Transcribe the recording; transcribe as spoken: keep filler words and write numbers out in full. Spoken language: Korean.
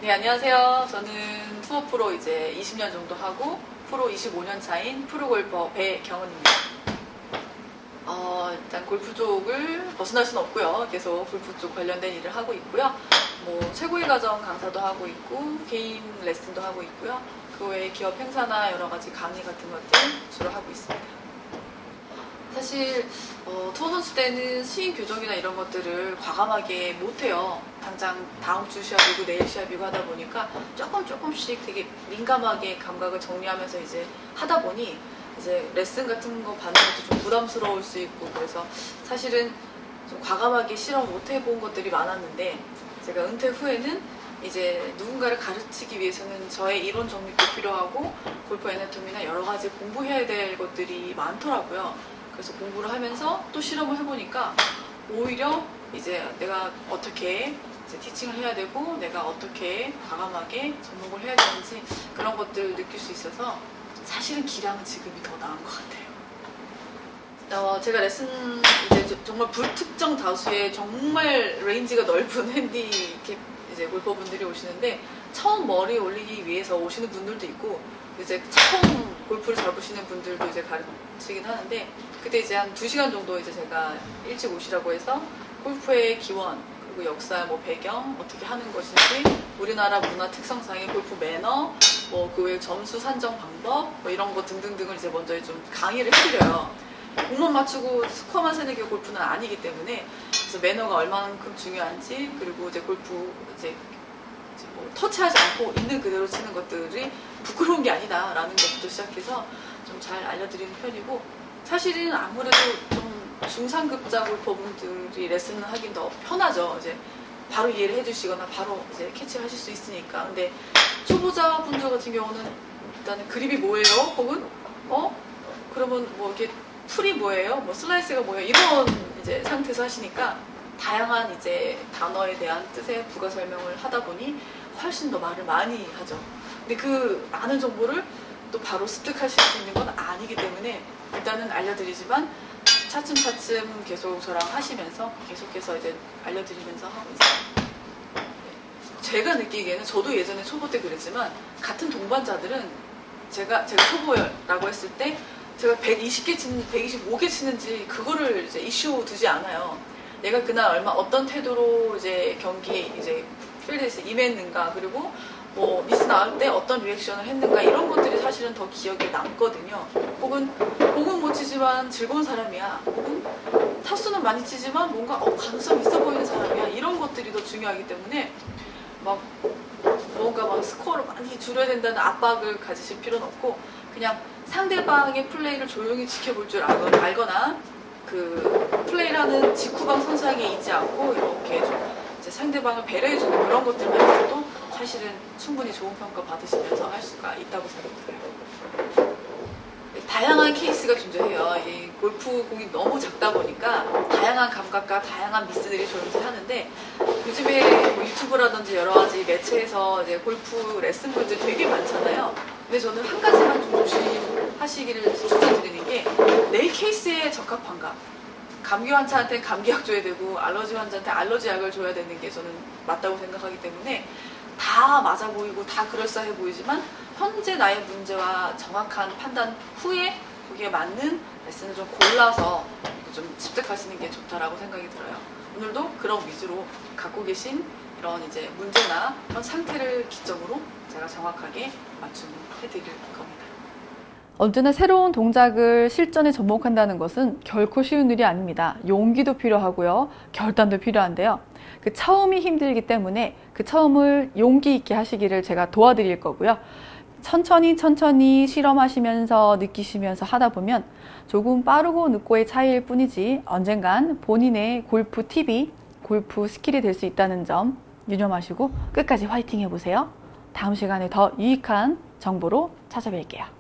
네, 안녕하세요. 저는 투어 프로 이제 이십 년 정도 하고 프로 이십오 년 차인 프로골퍼 배경은입니다. 어, 일단 골프 쪽을 벗어날 수는 없고요. 계속 골프 쪽 관련된 일을 하고 있고요. 뭐 최고의 과정 강사도 하고 있고 개인 레슨도 하고 있고요. 그 외에 기업 행사나 여러 가지 강의 같은 것들 주로 하고 있습니다. 사실 어, 투어 선수 때는 스윙 교정이나 이런 것들을 과감하게 못해요. 당장 다음 주 시합이고 내일 시합이고 하다 보니까 조금 조금씩 되게 민감하게 감각을 정리하면서 이제 하다 보니 이제 레슨 같은 거 받는 것도 좀 부담스러울 수 있고, 그래서 사실은 좀 과감하게 실험 못 해본 것들이 많았는데, 제가 은퇴 후에는 이제 누군가를 가르치기 위해서는 저의 이론 정립도 필요하고 골프 애나토미나 여러 가지 공부해야 될 것들이 많더라고요. 그래서 공부를 하면서 또 실험을 해보니까 오히려 이제 내가 어떻게 이제 티칭을 해야 되고 내가 어떻게 과감하게 접목을 해야 되는지 그런 것들 느낄 수 있어서 사실은 기량은 지금이 더 나은 것 같아요. 어, 제가 레슨 이제 정말 불특정 다수의 정말 레인지가 넓은 핸디캡 이제 골퍼분들이 오시는데, 처음 머리 올리기 위해서 오시는 분들도 있고, 이제 처음 골프를 잘 보시는 분들도 이제 가르치긴 하는데, 그때 이제 한 두 시간 정도 이제 제가 일찍 오시라고 해서 골프의 기원, 그리고 역사, 뭐 배경, 어떻게 하는 것인지, 우리나라 문화 특성상의 골프 매너, 뭐 그 외 점수 산정 방법, 뭐 이런 거 등등등을 이제 먼저 좀 강의를 해드려요. 공만 맞추고 스코어만 세는 게 골프는 아니기 때문에, 그래서 매너가 얼마만큼 중요한지, 그리고 이제 골프 이제 뭐 터치하지 않고 있는 그대로 치는 것들이 부끄러운 게 아니다라는 것부터 시작해서 좀 잘 알려드리는 편이고, 사실은 아무래도 좀 중상급자 골퍼분들이 레슨을 하긴 더 편하죠. 이제 바로 이해를 해주시거나 바로 이제 캐치를 하실 수 있으니까. 근데 초보자분들 같은 경우는 일단은 그립이 뭐예요? 혹은 어? 그러면 뭐 이렇게 풀이 뭐예요? 뭐 슬라이스가 뭐예요? 이런 이제 상태에서 하시니까 다양한 이제 단어에 대한 뜻의 부가 설명을 하다 보니 훨씬 더 말을 많이 하죠. 근데 그 많은 정보를 또 바로 습득하실 수 있는 건 아니기 때문에 일단은 알려드리지만 차츰차츰 계속 저랑 하시면서 계속해서 이제 알려드리면서 하고 있어요. 제가 느끼기에는, 저도 예전에 초보 때 그랬지만, 같은 동반자들은 제가 제가 초보라고 했을 때 제가 백이십 개 치는, 백이십오 개 치는지 그거를 이제 이슈 두지 않아요. 내가 그날 얼마 어떤 태도로 이제 경기에 이제 필드에서 임했는가, 그리고 뭐 미스 나올 때 어떤 리액션을 했는가, 이런 것들이 사실은 더 기억에 남거든요. 혹은 공은 못 치지만 즐거운 사람이야, 혹은 타수는 많이 치지만 뭔가 어, 가능성 있어 보이는 사람이야, 이런 것들이 더 중요하기 때문에 막 뭔가 막 스코어를 많이 줄여야 된다는 압박을 가지실 필요는 없고, 그냥 상대방의 플레이를 조용히 지켜볼 줄 알거나, 알거나 그 플레이를 하는 직후방 선상에 있지 않고 이렇게 좀 이제 상대방을 배려해주는 그런 것들만 있어도 사실은 충분히 좋은 평가 받으시면서 할 수가 있다고 생각해요. 다양한 케이스가 존재해요. 이 골프 공이 너무 작다 보니까 다양한 감각과 다양한 미스들이 존재하는데, 요즘에 뭐 유튜브라든지 여러 가지 매체에서 이제 골프 레슨분들 되게 많잖아요. 근데 저는 한 가지만 좀 조심하시기를 추천드리는 게, 내 케이스에 적합한가. 감기 환자한테 감기약 줘야 되고 알러지 환자한테 알러지약을 줘야 되는 게 저는 맞다고 생각하기 때문에, 다 맞아 보이고 다 그럴싸해 보이지만 현재 나의 문제와 정확한 판단 후에 거기에 맞는 레슨을 좀 골라서 좀 습득하시는 게 좋다라고 생각이 들어요. 오늘도 그런 위주로 갖고 계신 이런 이제 문제나 그런 상태를 기점으로 제가 정확하게 맞춤을 해드릴 겁니다. 언제나 새로운 동작을 실전에 접목한다는 것은 결코 쉬운 일이 아닙니다. 용기도 필요하고요, 결단도 필요한데요. 그 처음이 힘들기 때문에 그 처음을 용기 있게 하시기를 제가 도와드릴 거고요. 천천히 천천히 실험하시면서 느끼시면서 하다 보면 조금 빠르고 늦고의 차이일 뿐이지 언젠간 본인의 골프 팁이 골프 스킬이 될 수 있다는 점 유념하시고 끝까지 화이팅 해보세요. 다음 시간에 더 유익한 정보로 찾아뵐게요.